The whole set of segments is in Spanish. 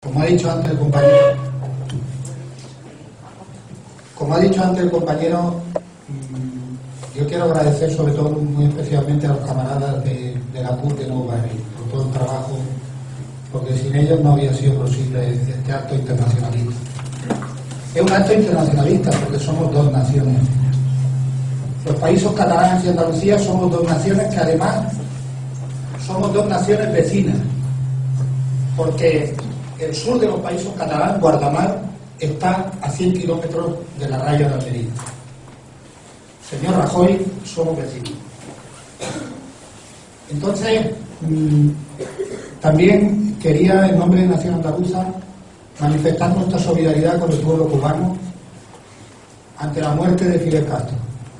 Como ha dicho antes el compañero, yo quiero agradecer sobre todo muy especialmente a los camaradas de la CUT de Nou Barri por todo el trabajo, porque sin ellos no había sido posible este acto internacionalista. Es un acto internacionalista porque somos dos naciones. Los países catalanes y Andalucía somos dos naciones que además somos dos naciones vecinas, porque el sur de los países catalanes, Guardamar, está a 100 kilómetros de la raya de Almería. Señor Rajoy, somos vecinos. Entonces, también quería, en nombre de Nación Andaluza, manifestar nuestra solidaridad con el pueblo cubano ante la muerte de Fidel Castro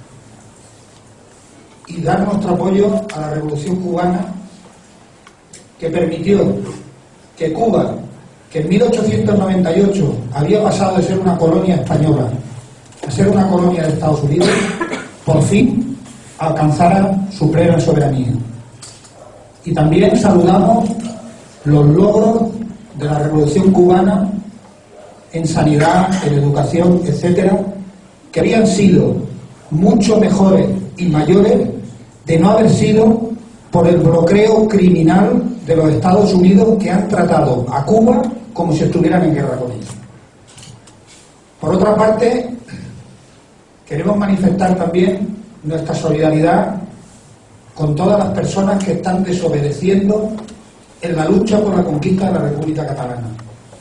y dar nuestro apoyo a la revolución cubana que permitió que Cuba, que en 1898 había pasado de ser una colonia española a ser una colonia de Estados Unidos, por fin alcanzara su plena soberanía. Y también saludamos los logros de la revolución cubana en sanidad, en educación, etcétera, que habían sido mucho mejores y mayores de no haber sido por el bloqueo criminal de los Estados Unidos, que han tratado a Cuba como si estuvieran en guerra con ellos. Por otra parte, queremos manifestar también nuestra solidaridad con todas las personas que están desobedeciendo en la lucha por la conquista de la República Catalana.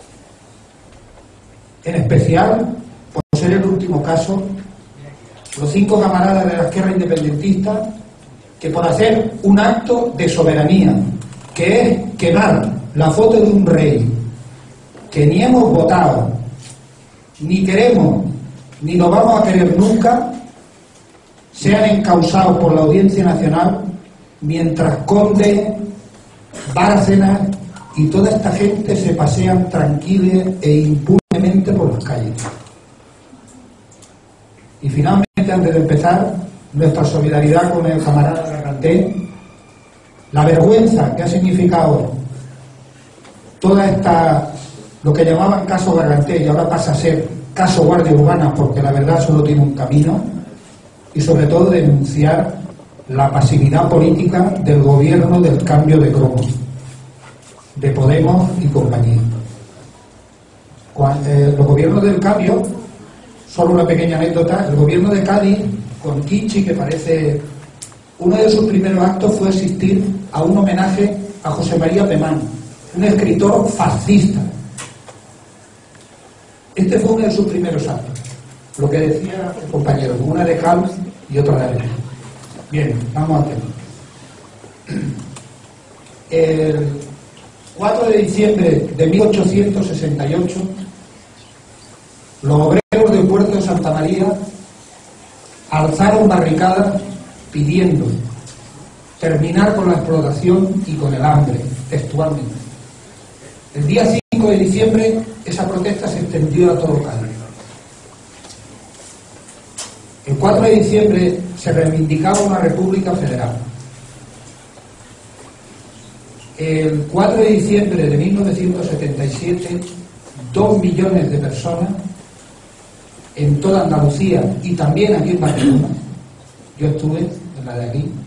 En especial, por ser el último caso, los 5 camaradas de la izquierda independentista que por hacer un acto de soberanía, que es quemar la foto de un rey que ni hemos votado, ni queremos, ni lo vamos a querer nunca, sean encausados por la Audiencia Nacional, mientras Conde, Bárcenas y toda esta gente se pasean tranquila e impunemente por las calles. Y finalmente, antes de empezar, nuestra solidaridad con el camarada Garganté, la vergüenza que ha significado toda esta, lo que llamaban caso Garganté y ahora pasa a ser caso Guardia Urbana, porque la verdad solo tiene un camino, y sobre todo denunciar la pasividad política del gobierno del cambio de cromos, de Podemos y compañía. Los gobiernos del cambio, solo una pequeña anécdota, el gobierno de Cádiz, con Kichi, que parece, uno de sus primeros actos fue asistir a un homenaje a José María Pemán, un escritor fascista. Este fue uno de sus primeros actos, lo que decía el compañero, una de cal y otra de arena. Bien, vamos al tema. El 4 de diciembre de 1868, los obreros del puerto de Santa María alzaron barricadas pidiendo terminar con la explotación y con el hambre, textualmente. El día 5 de diciembre esa protesta se extendió a todo Cádiz. El 4 de diciembre se reivindicaba una república federal. El 4 de diciembre de 1977, 2 millones de personas en toda Andalucía y también aquí en Barcelona, yo estuve en la de aquí,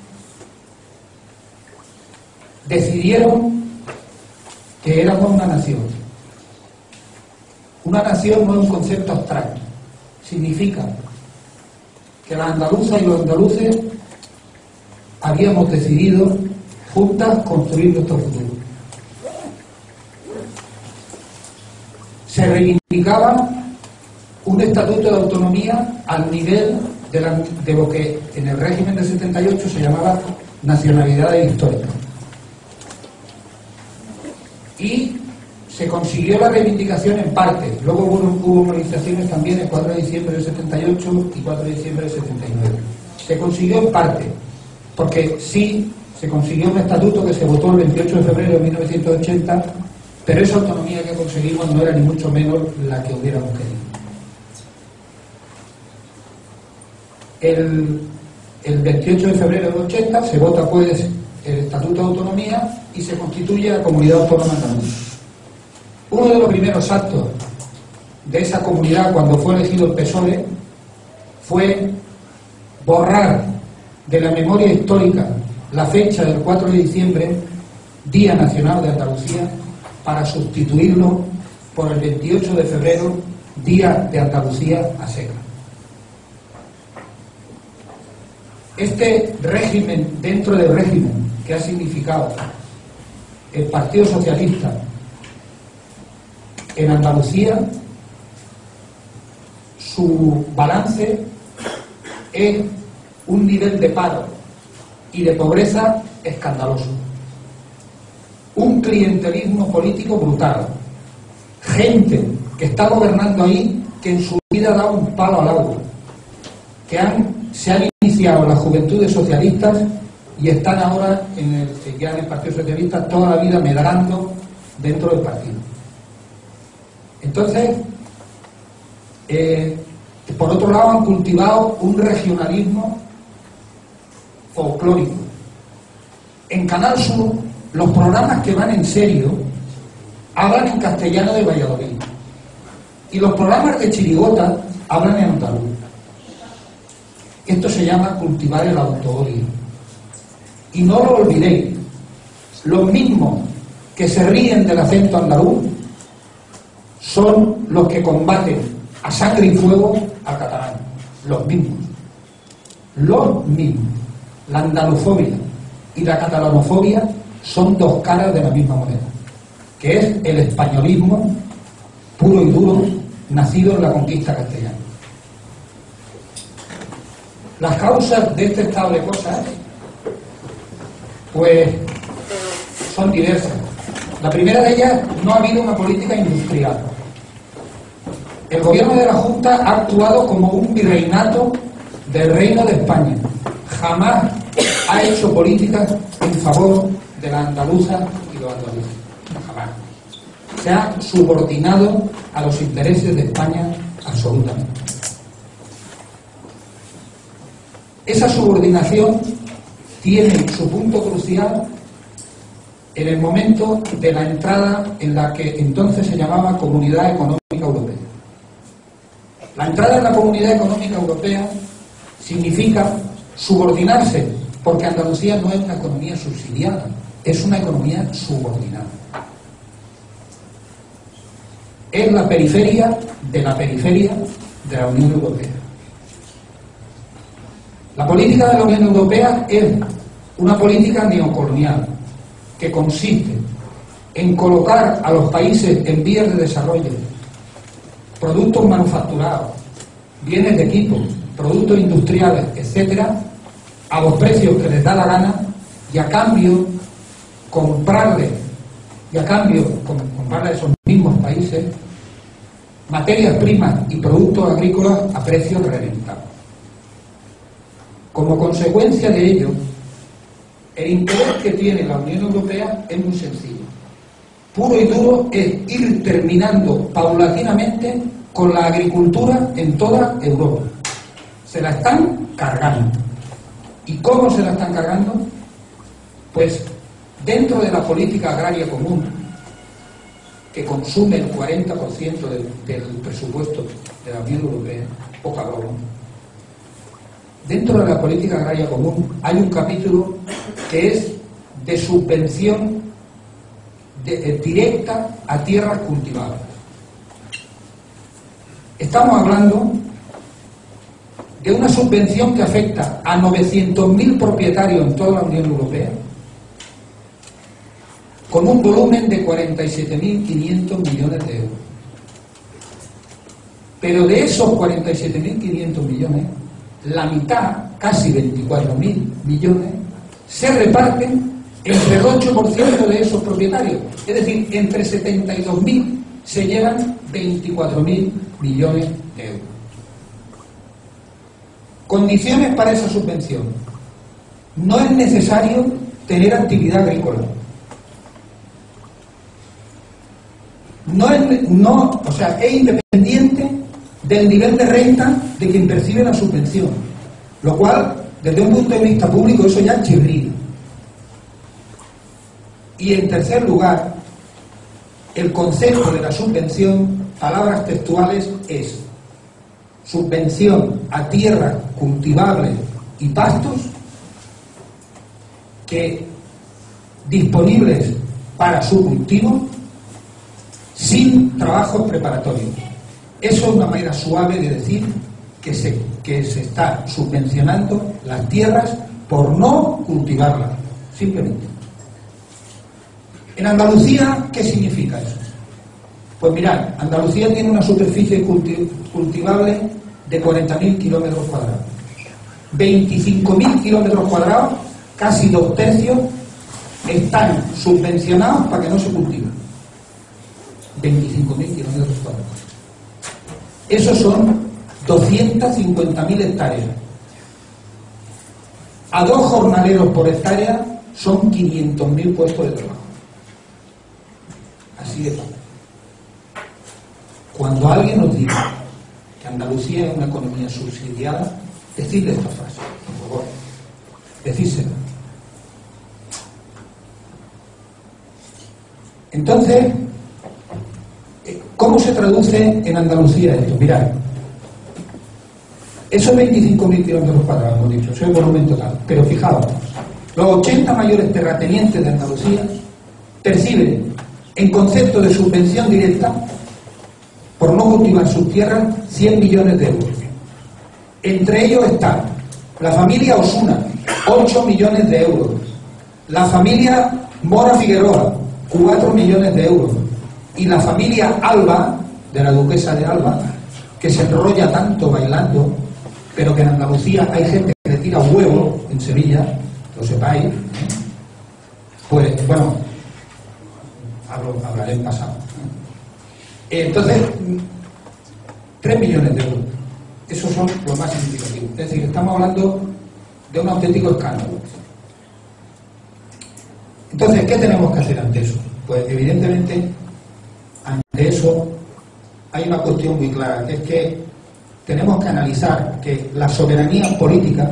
decidieron que éramos una nación. Una nación no es un concepto abstracto, significa que las andaluzas y los andaluces habíamos decidido juntas construir nuestro futuro. Se reivindicaba un estatuto de autonomía al nivel de lo que en el régimen del 78 se llamaba nacionalidades históricas. Y se consiguió la reivindicación en parte. Luego hubo movilizaciones también el 4 de diciembre del 78 y 4 de diciembre del 79. Se consiguió en parte, porque sí se consiguió un estatuto que se votó el 28 de febrero de 1980, pero esa autonomía que conseguimos no era ni mucho menos la que hubiéramos querido. El 28 de febrero del 80 se vota pues el Estatuto de Autonomía y se constituye la Comunidad Autónoma Andaluza. Uno de los primeros actos de esa comunidad cuando fue elegido el PSOE fue borrar de la memoria histórica la fecha del 4 de diciembre, Día Nacional de Andalucía, para sustituirlo por el 28 de febrero, Día de Andalucía a secas. Este régimen, dentro del régimen que ha significado el Partido Socialista en Andalucía, su balance es un nivel de paro y de pobreza escandaloso, un clientelismo político brutal, gente que está gobernando ahí que en su vida da un palo al agua, que se han iniciado las juventudes socialistas y están ahora ya en el Partido Socialista toda la vida medrando dentro del partido. Entonces, por otro lado, han cultivado un regionalismo folclórico. En Canal Sur, los programas que van en serio hablan en castellano de Valladolid y los programas de chirigota hablan en andaluz. Esto se llama cultivar el autoodio. Y no lo olvidéis, los mismos que se ríen del acento andaluz son los que combaten a sangre y fuego al catalán. Los mismos. Los mismos. La andalufobia y la catalanofobia son dos caras de la misma moneda, que es el españolismo puro y duro, nacido en la conquista castellana. Las causas de este estado de cosas, pues, son diversas. La primera de ellas, no ha habido una política industrial. El gobierno de la Junta ha actuado como un virreinato del Reino de España. Jamás ha hecho políticas en favor de la andaluza y los andaluces. Jamás. Se ha subordinado a los intereses de España absolutamente. Esa subordinación tiene su punto crucial en el momento de la entrada en la que entonces se llamaba Comunidad Económica Europea. La entrada en la Comunidad Económica Europea significa subordinarse, porque Andalucía no es una economía subsidiada, es una economía subordinada. Es la periferia de la Unión Europea. La política de la Unión Europea es una política neocolonial que consiste en colocar a los países en vías de desarrollo productos manufacturados, bienes de equipo, productos industriales, etcétera, a los precios que les da la gana y a cambio comprarle a esos mismos países materias primas y productos agrícolas a precios reventados. Como consecuencia de ello, el interés que tiene la Unión Europea es muy sencillo. Puro y duro es ir terminando paulatinamente con la agricultura en toda Europa. Se la están cargando. ¿Y cómo se la están cargando? Pues dentro de la política agraria común, que consume el 40% del presupuesto de la Unión Europea, poca broma. Dentro de la política agraria común hay un capítulo que es de subvención directa a tierras cultivadas. Estamos hablando de una subvención que afecta a 900.000 propietarios en toda la Unión Europea, con un volumen de 47.500 millones de euros. Pero de esos 47.500 millones, la mitad, casi 24.000 millones, se reparten entre el 8% de esos propietarios. Es decir, entre 72.000 se llevan 24.000 millones de euros. Condiciones para esa subvención. No es necesario tener actividad agrícola. Es independiente del nivel de renta de quien percibe la subvención, lo cual, desde un punto de vista público, eso ya es chirrido. Y en tercer lugar, el concepto de la subvención, palabras textuales, es subvención a tierras cultivables y pastos que disponibles para su cultivo sin trabajos preparatorios. Eso es una manera suave de decir que se está subvencionando las tierras por no cultivarlas, simplemente. En Andalucía, ¿qué significa eso? Pues mirad, Andalucía tiene una superficie cultivable de 40.000 kilómetros cuadrados. 25.000 kilómetros cuadrados, casi 2/3, están subvencionados para que no se cultiven. 25.000 kilómetros cuadrados. Esos son 250.000 hectáreas. A 2 jornaleros por hectárea son 500.000 puestos de trabajo. Así de fácil. Cuando alguien nos diga que Andalucía es una economía subsidiada, decidle esta frase, por favor. Decídsela. Entonces, ¿cómo se traduce en Andalucía esto? Mirad, esos 25.000 kilómetros cuadrados, hemos dicho, eso es el volumen total. Pero fijaos, los 80 mayores terratenientes de Andalucía perciben, en concepto de subvención directa, por no cultivar sus tierras, 100 millones de euros. Entre ellos está la familia Osuna, 8 millones de euros. La familia Mora Figueroa, 4 millones de euros. Y la familia Alba, de la duquesa de Alba, que se enrolla tanto bailando, pero que en Andalucía hay gente que le tira huevo, en Sevilla, lo sepáis, pues bueno, hablaré en pasado. Entonces, 3 millones de euros. Esos son los más significativos. Es decir, estamos hablando de un auténtico escándalo. Entonces, ¿qué tenemos que hacer ante eso? Pues evidentemente, ante eso hay una cuestión muy clara, que es que tenemos que analizar que la soberanía política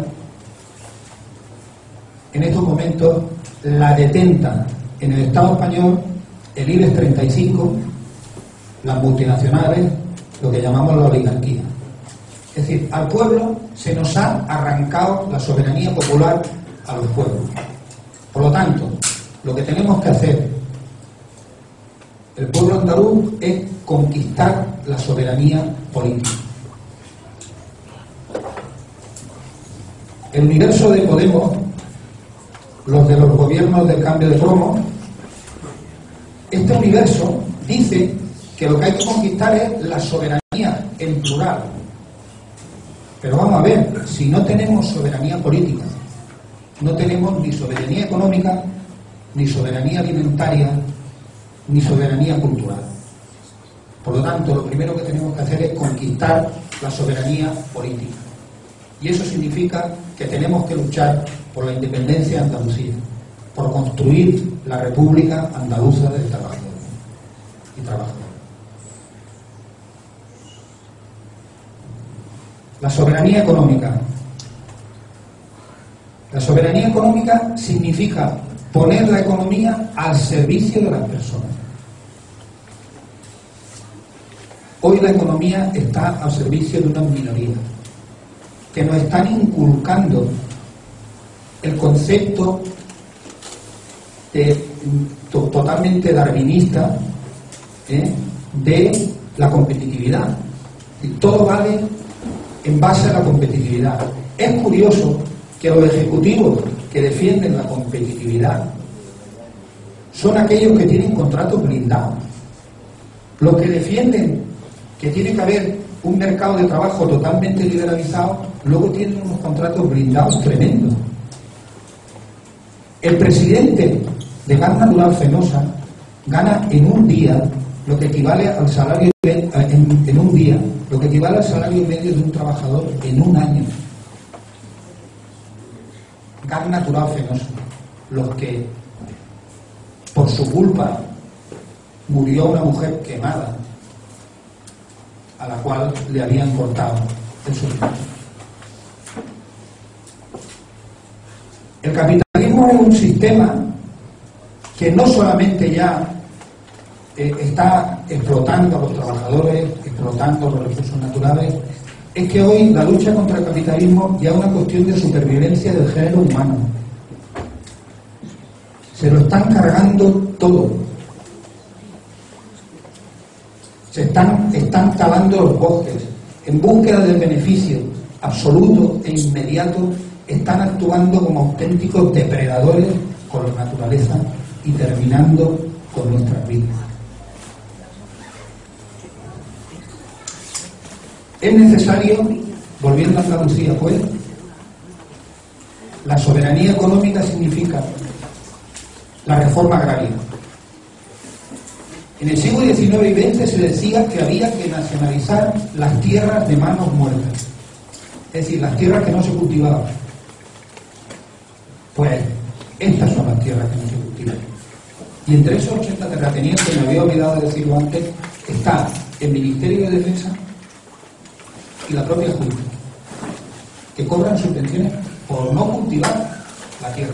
en estos momentos la detenta en el Estado español el IBEX 35, las multinacionales, lo que llamamos la oligarquía. Es decir, al pueblo se nos ha arrancado la soberanía popular a los pueblos. Por lo tanto, lo que tenemos que hacer el pueblo andaluz es conquistar la soberanía política. El universo de Podemos, los de los gobiernos del cambio de cromo, este universo dice que lo que hay que conquistar es la soberanía en plural. Pero vamos a ver, si no tenemos soberanía política, no tenemos ni soberanía económica, ni soberanía alimentaria, ni soberanía cultural. Por lo tanto, lo primero que tenemos que hacer es conquistar la soberanía política. Y eso significa que tenemos que luchar por la independencia de Andalucía, por construir la República Andaluza del Trabajador y Trabajadora. La soberanía económica. La soberanía económica significa poner la economía al servicio de las personas. Hoy la economía está al servicio de una minoría que nos están inculcando el concepto totalmente darwinista de la competitividad. Y todo vale en base a la competitividad. Es curioso que los ejecutivos que defienden la competitividad son aquellos que tienen contratos blindados. Los que defienden que tiene que haber un mercado de trabajo totalmente liberalizado, luego tienen unos contratos blindados tremendos. El presidente de Gas Natural Fenosa gana en un día lo que equivale al salario en un día, lo que equivale al salario medio de un trabajador en un año. Gas Natural Fenosa, los que por su culpa murió una mujer quemada, a la cual le habían cortado el suministro. El capitalismo es un sistema que no solamente ya está explotando a los trabajadores, explotando los recursos naturales, es que hoy la lucha contra el capitalismo ya es una cuestión de supervivencia del género humano. Se lo están cargando todo. Están talando los bosques. En búsqueda del beneficio absoluto e inmediato, están actuando como auténticos depredadores con la naturaleza y terminando con nuestras vidas. Es necesario, volviendo a Andalucía, pues, la soberanía económica significa la reforma agraria. En el siglo XIX y XX se decía que había que nacionalizar las tierras de manos muertas, es decir, las tierras que no se cultivaban. Pues estas son las tierras que no se cultivan. Y entre esos 80 terratenientes, me había olvidado de decirlo antes, está el Ministerio de Defensa y la propia Junta, que cobran subvenciones por no cultivar la tierra.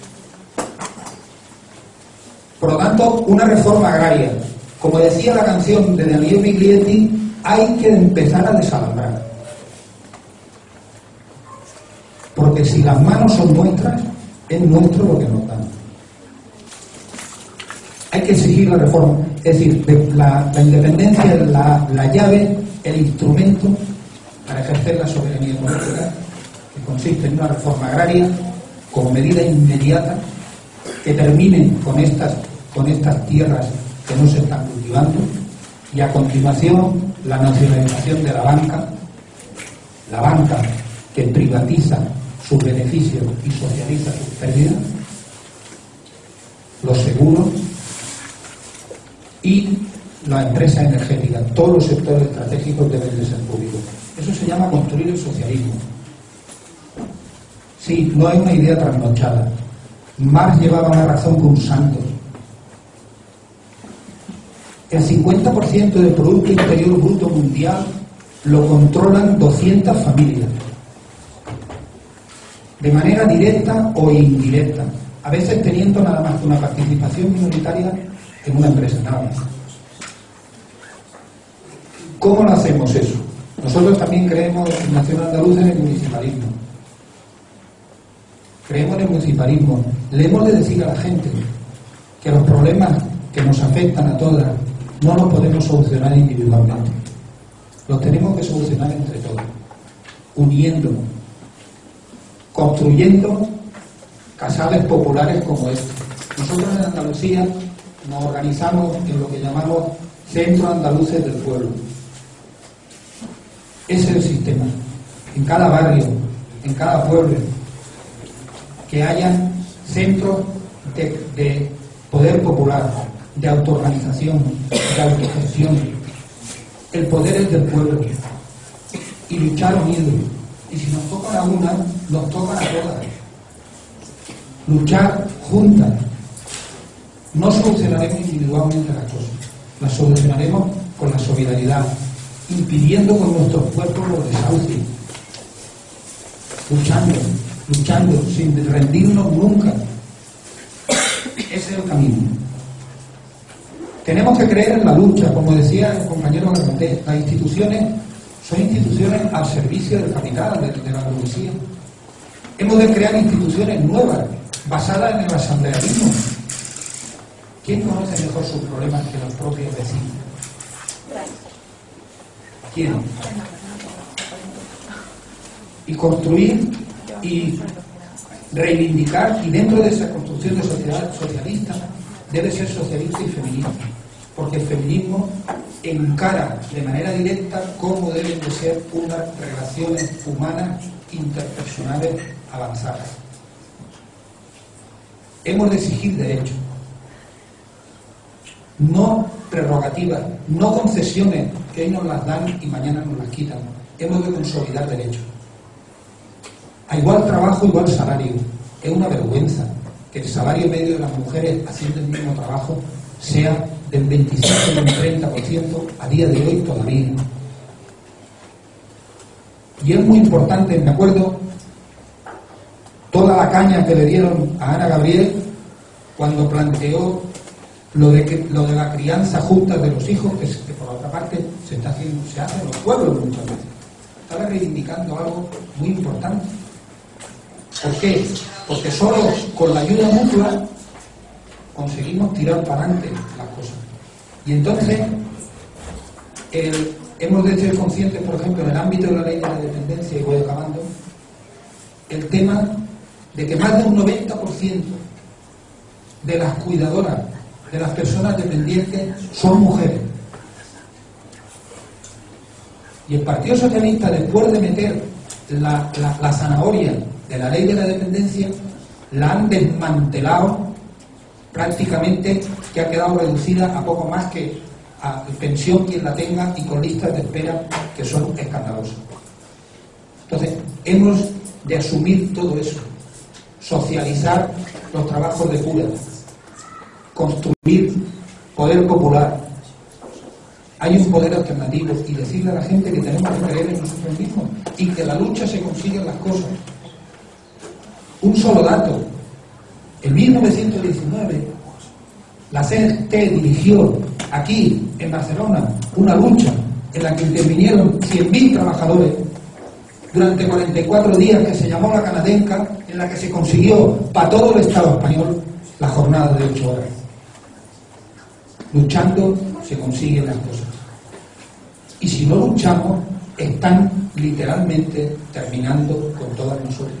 Por lo tanto, una reforma agraria, como decía la canción de Daniel Biglietti, hay que empezar a desalambrar. Porque si las manos son nuestras, es nuestro lo que nos dan. Hay que exigir la reforma, es decir, la independencia es la llave, el instrumento para ejercer la soberanía económica, que consiste en una reforma agraria como medida inmediata que termine con estas tierras que no se están cultivando, y a continuación la nacionalización de la banca que privatiza sus beneficios y socializa sus pérdidas, los seguros y las empresas energéticas. Todos los sectores estratégicos deben de ser públicos. Eso se llama construir el socialismo. Sí, no es una idea trasnochada. Marx llevaba una razón con Santos. El 50% del Producto Interior Bruto Mundial lo controlan 200 familias, de manera directa o indirecta, a veces teniendo nada más que una participación minoritaria en una empresa, nada más. ¿Cómo lo hacemos eso? Nosotros también creemos en Nación Andaluza en el municipalismo. Creemos en el municipalismo. Le hemos de decir a la gente que los problemas que nos afectan a todas no los podemos solucionar individualmente. Los tenemos que solucionar entre todos, uniéndonos, construyendo casales populares como este. Nosotros en Andalucía nos organizamos en lo que llamamos Centros Andaluces del Pueblo. Ese es el sistema. En cada barrio, en cada pueblo, que haya centros de poder popular, de autoorganización, de autogestión. El poder es del pueblo. Y luchar unidos. Y si nos tocan a una, nos tocan a todas. Luchar juntas. No solucionaremos individualmente las cosas. Las solucionaremos con la solidaridad, impidiendo con nuestros cuerpos los desahucios. Luchando, sin rendirnos nunca. Ese es el camino. Tenemos que creer en la lucha, como decía el compañero Garroté. Las instituciones son instituciones al servicio del capital, de la burguesía. Hemos de crear instituciones nuevas, basadas en el asamblearismo. ¿Quién conoce mejor sus problemas que los propios vecinos? ¿Quién? Y construir y reivindicar, y dentro de esa construcción de sociedad socialista debe ser socialista y feminista, porque el feminismo encara de manera directa cómo deben de ser unas relaciones humanas interpersonales avanzadas. Hemos de exigir derechos, no prerrogativas, no concesiones que hoy nos las dan y mañana nos las quitan. Hemos de consolidar derechos. A igual trabajo, igual salario. Es una vergüenza que el salario medio de las mujeres haciendo el mismo trabajo sea del 25 y del 30% a día de hoy todavía. Y es muy importante, me acuerdo toda la caña que le dieron a Ana Gabriel cuando planteó lo de la crianza justa de los hijos, que por otra parte se hace en los pueblos muchas veces. Estaba reivindicando algo muy importante. ¿Por qué? Porque solo con la ayuda mutua conseguimos tirar para adelante las cosas. Y entonces hemos de ser conscientes, por ejemplo, en el ámbito de la ley de la dependencia, y voy acabando, el tema de que más de un 90% de las cuidadoras, de las personas dependientes, son mujeres. Y el Partido Socialista, después de meter la zanahoria de la ley de la dependencia, la han desmantelado prácticamente, que ha quedado reducida a poco más que a pensión quien la tenga, y con listas de espera que son escandalosas. Entonces, hemos de asumir todo eso, socializar los trabajos de cura, construir poder popular. Hay un poder alternativo, y decirle a la gente que tenemos que creer en nosotros mismos y que la lucha se consiguen las cosas. Un solo dato: en 1919 la CNT dirigió aquí en Barcelona una lucha en la que intervinieron 100.000 trabajadores durante 44 días, que se llamó la Canadenca, en la que se consiguió para todo el Estado español la jornada de 8 horas. Luchando se consiguen las cosas. Y si no luchamos, están literalmente terminando con todas nosotros.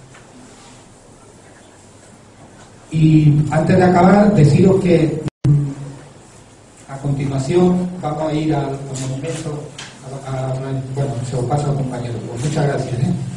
Y antes de acabar, deciros que a continuación vamos a ir al monumento. Bueno, se lo paso al compañero. Pues muchas gracias.